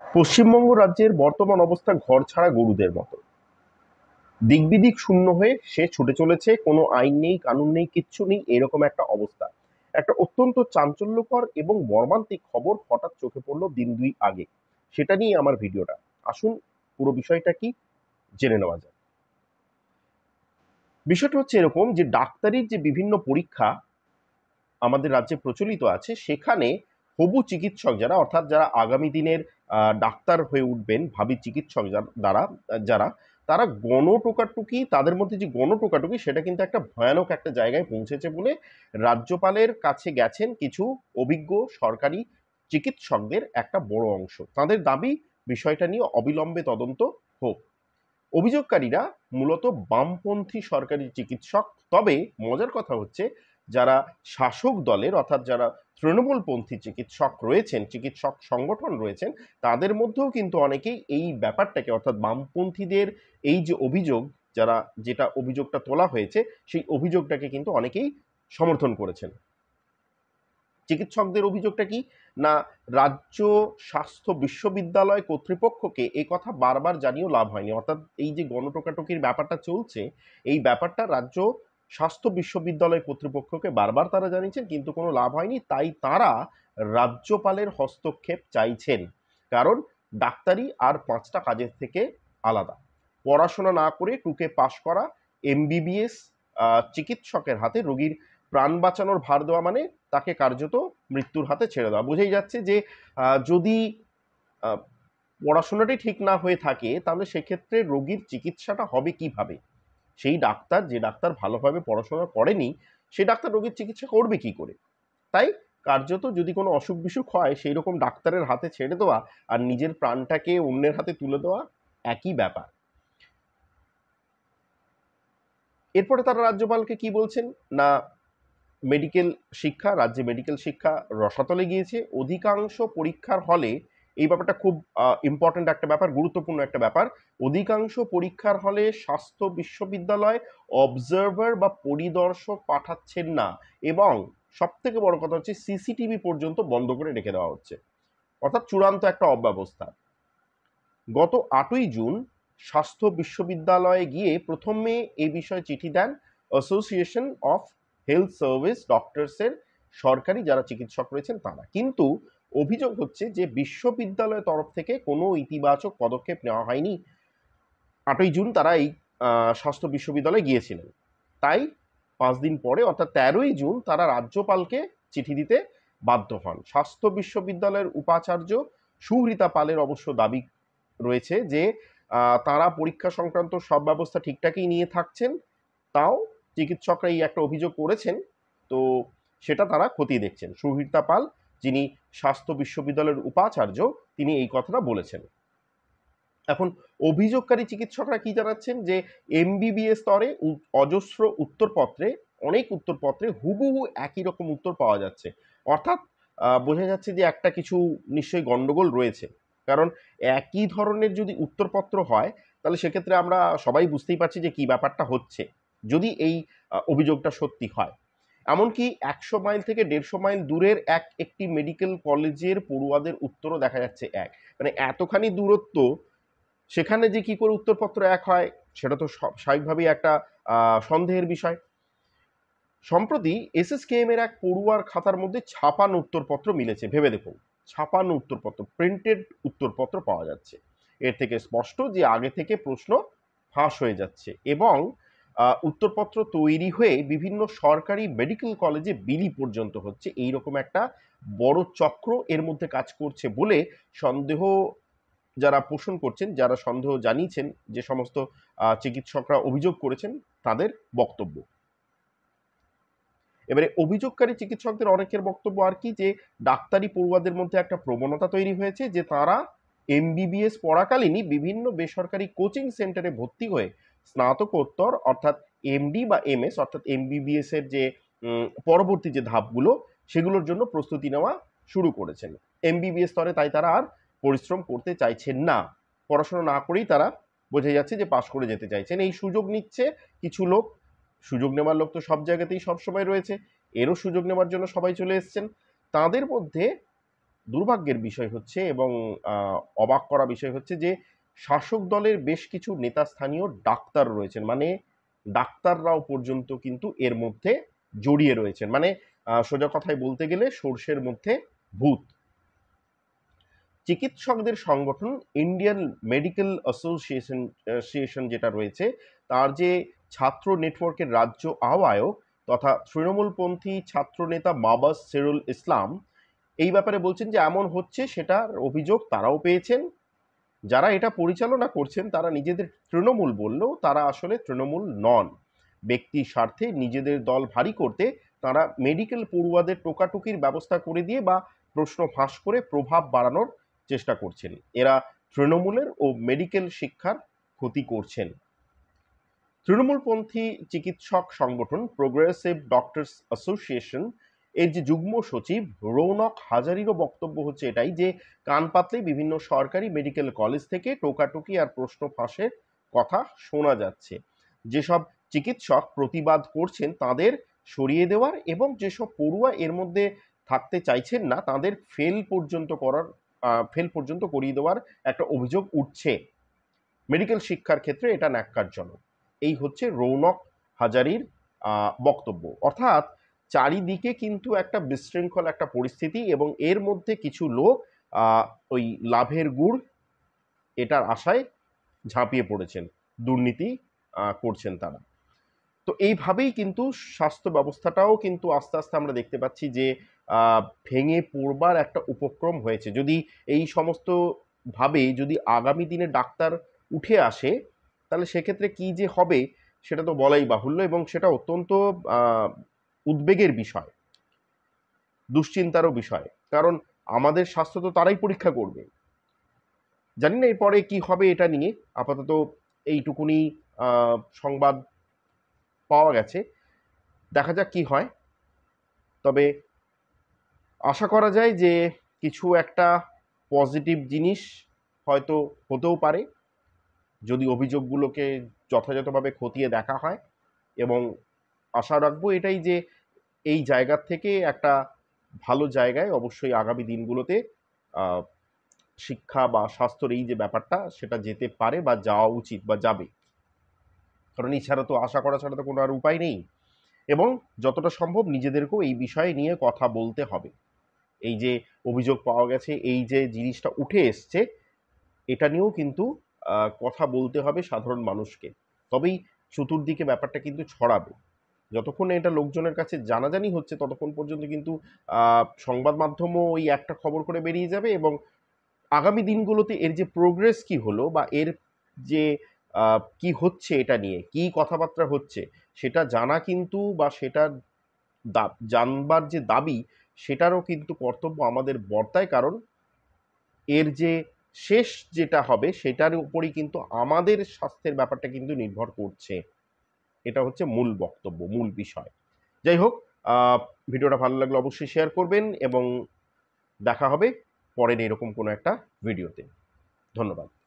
পশ্চিমবঙ্গ রাজ্যের বর্তমান অবস্থা ঘরছাড়া গরুদের মতো। দিকবিদিক শূন্য হয়ে সে ছুটে চলেছে, কোনো আইন নেই, কানুন নেই, কিচ্ছু নেই, এরকম একটা অবস্থা। একটা অত্যন্ত চাঞ্চল্যকর এবং মর্মান্তিক খবর হঠাৎ চোখে পড়লো দিন দুই আগে। সেটা নিয়ে আমার ভিডিওটা। আসুন পুরো বিষয়টা কি জেনে নেওয়া যায়। বিষয়টা হচ্ছে এরকম যে ডাক্তারির যে বিভিন্ন পরীক্ষা আমাদের রাজ্যে প্রচলিত আছে, সেখানে হবু চিকিৎসক যারা, অর্থাৎ যারা আগামী দিনের ডাক্তার হয়ে উঠবেন ভাবি চিকিৎসক দ্বারা যারা, তারা গণটোকাটুকি, তাদের মধ্যে যে গণটোকাটুকি সেটা কিন্তু একটা ভয়ানক একটা জায়গায় পৌঁছেছে বলে রাজ্যপালের কাছে গেছেন কিছু অভিজ্ঞ সরকারি চিকিৎসকদের একটা বড় অংশ। তাদের দাবি বিষয়টা নিয়ে অবিলম্বে তদন্ত হোক। অভিযোগকারীরা মূলত বামপন্থী সরকারি চিকিৎসক। তবে মজার কথা হচ্ছে, যারা শাসক দলের অর্থাৎ যারা তৃণমূলপন্থী চিকিৎসক রয়েছেন, চিকিৎসক সংগঠন রয়েছেন, তাদের মধ্যেও কিন্তু অনেকেই এই ব্যাপারটাকে, অর্থাৎ বামপন্থীদের এই যে অভিযোগ, যেটা অভিযোগটা তোলা হয়েছে, সেই অভিযোগটাকে কিন্তু অনেকেই সমর্থন করেছেন। চিকিৎসকদের অভিযোগটা কি না, রাজ্য স্বাস্থ্য বিশ্ববিদ্যালয় কর্তৃপক্ষকে এই কথা বারবার জানিয়েও লাভ হয়নি। অর্থাৎ এই যে গণটোকাটকির ব্যাপারটা চলছে, এই ব্যাপারটা রাজ্য স্বাস্থ্য বিশ্ববিদ্যালয় কর্তৃপক্ষকে বারবার তারা জানিয়েছেন, কিন্তু কোনো লাভ হয়নি। তাই তারা রাজ্যপালের হস্তক্ষেপ চাইছেন। কারণ ডাক্তারি আর 5টা কাজের থেকে আলাদা। পড়াশোনা না করে টুকে পাশ করা এমবিবিএস চিকিৎসকের হাতে রোগীর প্রাণ বাঁচানোর ভার দেওয়া মানে তাকে কার্যত মৃত্যুর হাতে ছেড়ে দেওয়া। বোঝাই যাচ্ছে যে যদি পড়াশোনাটাই ঠিক না হয়ে থাকে, তাহলে সেক্ষেত্রে রোগীর চিকিৎসাটা হবে কিভাবে? সেই ডাক্তার, যে ডাক্তার ভালোভাবে পড়াশোনা করেনি, সেই ডাক্তার রোগীর চিকিৎসা করবে কি করে? তাই কার্যত যদি কোনো অসুখ বিসুখ হয়, সেই রকম ডাক্তারের হাতে ছেড়ে দেওয়া আর নিজের প্রাণটাকে অন্যের হাতে তুলে দেওয়া একই ব্যাপার। এরপরে তারা রাজ্যপালকে কি বলছেন না, রাজ্যে মেডিকেল শিক্ষা রসাতলে গিয়েছে। অধিকাংশ পরীক্ষার হলে, এই ব্যাপারটা খুব ইম্পর্টেন্ট একটা ব্যাপার, গুরুত্বপূর্ণ একটা ব্যাপার, অধিকাংশ পরীক্ষার হলে স্বাস্থ্য বিশ্ববিদ্যালয় অবজারভার বা পরিদর্শক পাঠাচ্ছেন না, এবং সব থেকে বড় কথা হচ্ছে সিসিটিভি পর্যন্ত বন্ধ করে রেখে দেওয়া হচ্ছে। অর্থাৎ চূড়ান্ত একটা অব্যবস্থা। গত 8ই জুন স্বাস্থ্য বিশ্ববিদ্যালয়ে গিয়ে প্রথমে এই বিষয়ে চিঠি দেন অ্যাসোসিয়েশন অফ হেলথ সার্ভিস ডক্টরসের সরকারি যারা চিকিৎসক রয়েছেন তারা। কিন্তু অভিযোগ হচ্ছে যে বিশ্ববিদ্যালয়ের তরফ থেকে কোনো ইতিবাচক পদক্ষেপ নেওয়া হয়নি। 8ই জুন তারা এই স্বাস্থ্য বিশ্ববিদ্যালয়ে গিয়েছিলেন। তাই 5 দিন পরে অর্থাৎ 13ই জুন তারা রাজ্যপালকে চিঠি দিতে বাধ্য হন। স্বাস্থ্য বিশ্ববিদ্যালয়ের উপাচার্য সুহৃতা পালের অবশ্য দাবি রয়েছে যে তারা পরীক্ষা সংক্রান্ত সব ব্যবস্থা ঠিকঠাকই নিয়ে থাকছেন, তাও চিকিৎসকরা এই একটা অভিযোগ করেছেন, তো সেটা তারা খতিয়ে দেখছেন। সুহৃতা পাল, যিনি স্বাস্থ্য বিশ্ববিদ্যালয়ের উপাচার্য, তিনি এই কথাটা বলেছেন। এখন অভিযোগকারী চিকিৎসকরা কি জানাচ্ছেন যে এমবিবিএস স্তরে অজস্র উত্তরপত্রে, অনেক উত্তরপত্রে হুবহু একই রকম উত্তর পাওয়া যাচ্ছে। অর্থাৎ বোঝা যাচ্ছে যে একটা কিছু নিশ্চয়ই গন্ডগোল রয়েছে। কারণ একই ধরনের যদি উত্তরপত্র হয়, তাহলে সেক্ষেত্রে আমরা সবাই বুঝতেই পারছি যে কি ব্যাপারটা হচ্ছে, যদি এই অভিযোগটা সত্যি হয়। এমনকি 100 মাইল থেকে 150 মাইল দূরের একটি মেডিকেল কলেজের পড়ুয়াদের উত্তরও দেখা যাচ্ছে এক। মানে এতখানি দূরত্ব, সেখানে যে কি করে উত্তরপত্র এক হয়, সেটা তো স্বাভাবিকভাবেই একটা সন্দেহের বিষয়। সম্প্রতি এসএসকেএম এর এক পড়ুয়ার খাতার মধ্যে ছাপানো উত্তরপত্র মিলেছে। ভেবে দেখুন, ছাপানো উত্তরপত্র, প্রিন্টেড উত্তরপত্র পাওয়া যাচ্ছে। এর থেকে স্পষ্ট যে আগে থেকে প্রশ্ন ফাঁস হয়ে যাচ্ছে, এবং উত্তরপত্র তৈরি হয়ে বিভিন্ন সরকারি মেডিকেল কলেজে বিলি পর্যন্ত হচ্ছে। এইরকম একটা বড় চক্র এর মধ্যে কাজ করছে বলে সন্দেহ যারা পোষণ করছেন, যারা সন্দেহ জানিয়েছেন, যে সমস্ত চিকিৎসকরা অভিযোগ করেছেন, তাদের বক্তব্য। এবারে অভিযোগকারী চিকিৎসকদের অনেকের বক্তব্য আর কি, যে ডাক্তারি পড়ুয়াদের মধ্যে একটা প্রবণতা তৈরি হয়েছে যে তারা এমবিবিএস পড়াকালীনই বিভিন্ন বেসরকারি কোচিং সেন্টারে ভর্তি হয়ে স্নাতকোত্তর অর্থাৎ এমডি বা এমএস অর্থাৎ এমবিবিএস এর যে পরবর্তী যে ধাপগুলো, সেগুলোর জন্য প্রস্তুতি নেওয়া শুরু করেছেন এমবিবিএস স্তরে। তাই তারা আর পরিশ্রম করতে চাইছেন না, পড়াশোনা না করেই তারা, বোঝা যাচ্ছে যে পাশ করে যেতে চাইছেন। এই সুযোগ নিচ্ছে কিছু লোক। সুযোগ নেওয়ার লোক তো সব জায়গাতেই সবসময় রয়েছে, এরও সুযোগ নেওয়ার জন্য সবাই চলে এসছেন। তাদের মধ্যে দুর্ভাগ্যের বিষয় হচ্ছে এবং অবাক করা বিষয় হচ্ছে যে শাসক দলের বেশ কিছু নেতাস্থানীয় ডাক্তার রয়েছেন, মানে ডাক্তাররাও পর্যন্ত কিন্তু এর মধ্যে জড়িয়ে রয়েছেন। মানে সোজা কথায় বলতে গেলে সর্ষের মধ্যে ভূত। চিকিৎসকদের সংগঠন ইন্ডিয়ান মেডিকেল অ্যাসোসিয়েশন যেটা রয়েছে, তার যে ছাত্র নেটওয়ার্কের রাজ্য আহ্বায়ক তথা তৃণমূলপন্থী ছাত্রনেতা মাবাস সেরুল ইসলাম এই ব্যাপারে বলছেন যে এমন হচ্ছে, সেটার অভিযোগ তারাও পেয়েছেন। যারা এটা পরিচালনা করছেন তারা নিজেদের তৃণমূল বললেও তারা আসলে তৃণমূল নন। ব্যক্তির স্বার্থে নিজেদের দল ভারী করতে তারা মেডিকেল পড়ুয়াদের টোকাটুকির ব্যবস্থা করে দিয়ে বা প্রশ্ন ফাঁস করে প্রভাব বাড়ানোর চেষ্টা করছেন। এরা তৃণমূলের ও মেডিকেল শিক্ষার ক্ষতি করছেন। তৃণমূলপন্থী চিকিৎসক সংগঠন প্রোগ্রেসিভ ডক্টরস অ্যাসোসিয়েশন এর যে যুগ্ম সচিব রৌনক হাজারিরও বক্তব্য হচ্ছে এটাই যে কান পাতলে বিভিন্ন সরকারি মেডিকেল কলেজ থেকে টোকাটুকি আর প্রশ্ন ফাঁসের কথা শোনা যাচ্ছে। যেসব চিকিৎসক প্রতিবাদ করছেন তাদের সরিয়ে দেওয়ার এবং যেসব পড়ুয়া এর মধ্যে থাকতে চাইছেন না তাদের ফেল পর্যন্ত করিয়ে দেওয়ার একটা অভিযোগ উঠছে। মেডিকেল শিক্ষার ক্ষেত্রে এটা ন্যাক্কারজনক। এই হচ্ছে রৌনক হাজারির বক্তব্য। অর্থাৎ চারিদিকে কিন্তু একটা বিশৃঙ্খল একটা পরিস্থিতি এবং এর মধ্যে কিছু লোক ওই লাভের গুড় এটার আশায় ঝাঁপিয়ে পড়েছেন, দুর্নীতি করছেন তারা। তো এইভাবেই কিন্তু স্বাস্থ্য ব্যবস্থাটাও কিন্তু আস্তে আস্তে আমরা দেখতে পাচ্ছি যে ভেঙে পড়বার একটা উপক্রম হয়েছে। যদি এই সমস্ত ভাবে যদি আগামী দিনে ডাক্তার উঠে আসে তাহলে সেক্ষেত্রে কি যে হবে সেটা তো বলাই বাহুল্য এবং সেটা অত্যন্ত উদ্বেগের বিষয়, দুশ্চিন্তারও বিষয়। কারণ আমাদের স্বাস্থ্য তো তারাই পরীক্ষা করবে। জানি না এরপরে কি হবে এটা নিয়ে। আপাতত এইটুকুনি সংবাদ পাওয়া গেছে, দেখা যাক কি হয়। তবে আশা করা যায় যে কিছু একটা পজিটিভ জিনিস হয়তো হতেও পারে যদি অভিযোগগুলোকে যথাযথভাবে খতিয়ে দেখা হয়। এবং আশা রাখবো এটাই যে এই জায়গার থেকে একটা ভালো জায়গায় অবশ্যই আগামী দিনগুলোতে শিক্ষা বা স্বাস্থ্যর এই যে ব্যাপারটা সেটা যেতে পারে বা যাওয়া উচিত বা যাবে। কারণ এছাড়া তো আশা করা ছাড়া তো কোনো আর উপায় নেই। এবং যতটা সম্ভব নিজেদেরকেও এই বিষয়ে নিয়ে কথা বলতে হবে। এই যে অভিযোগ পাওয়া গেছে, এই যে জিনিসটা উঠে এসছে, এটা নিয়েও কিন্তু কথা বলতে হবে সাধারণ মানুষকে। তবেই চতুর্দিকে ব্যাপারটা কিন্তু ছড়াবে। যতক্ষণ এটা লোকজনের কাছে জানাজানি হচ্ছে ততক্ষণ পর্যন্ত কিন্তু সংবাদ মাধ্যমও ওই একটা খবর করে বেরিয়ে যাবে এবং আগামী দিনগুলোতে এর যে প্রোগ্রেস কি হলো বা এর যে কি হচ্ছে, এটা নিয়ে কি কথাবার্তা হচ্ছে সেটা জানা কিন্তু বা সেটা জানবার যে দাবি সেটারও কিন্তু কর্তব্য আমাদের বর্তায়। কারণ এর যে শেষ যেটা হবে সেটার উপরই কিন্তু আমাদের স্বাস্থ্যের ব্যাপারটা কিন্তু নির্ভর করছে। এটা হচ্ছে মূল বক্তব্য, মূল বিষয়। যাই হোক, ভিডিওটা ভালো লাগলে অবশ্যই শেয়ার করবেন এবং দেখা হবে পরের এরকম কোনো একটা ভিডিওতে। ধন্যবাদ।